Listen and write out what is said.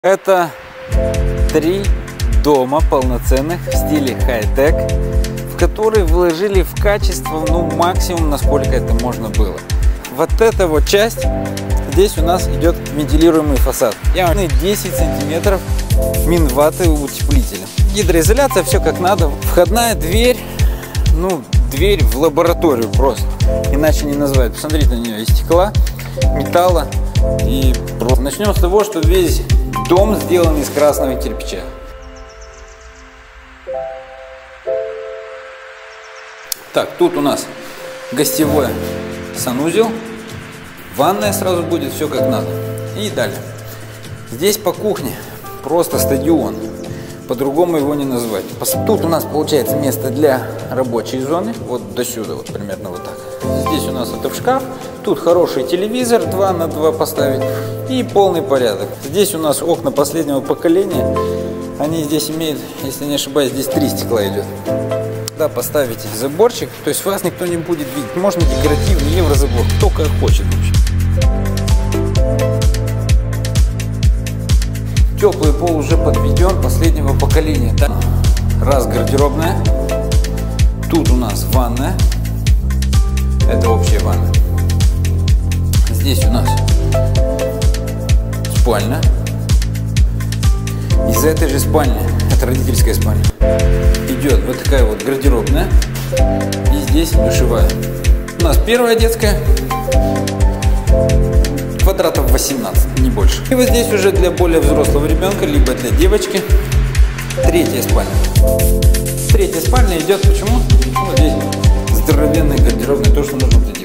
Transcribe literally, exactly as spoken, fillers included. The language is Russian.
Это три дома полноценных в стиле хай-тек, в которые вложили в качество ну максимум, насколько это можно было. Вот эта вот часть, здесь у нас идет вентилируемый фасад. Явно десять сантиметров минватты утеплителя. Гидроизоляция, все как надо. Входная дверь, ну дверь в лабораторию просто. Иначе не назвать. Посмотрите на нее, из стекла, металла. И просто начнем с того, что весь дом сделан из красного кирпича. Так, тут у нас гостевой санузел, ванная сразу будет, все как надо. И далее. Здесь по кухне просто стадион, по-другому его не назвать. Тут у нас получается место для рабочей зоны, вот до сюда, вот примерно вот так. Здесь у нас это шкаф, тут хороший телевизор два на два поставить и полный порядок. Здесь у нас окна последнего поколения, они здесь имеют, если не ошибаюсь, здесь три стекла идет. Да, поставите заборчик, то есть вас никто не будет видеть. Можно декоративный еврозабор, кто как хочет вообще. Теплый пол уже подведен, последнего поколения. Да? Раз гардеробная, тут у нас ванная, это общая ванна. Здесь у нас спальня. Из этой же спальни, это родительская спальня, идет вот такая вот гардеробная. И здесь душевая. У нас первая детская, квадратов восемнадцать, не больше. И вот здесь уже для более взрослого ребенка, либо для девочки, третья спальня. Третья спальня идет почему? Вот здесь здоровенная гардеробная, то, что нужно для детей.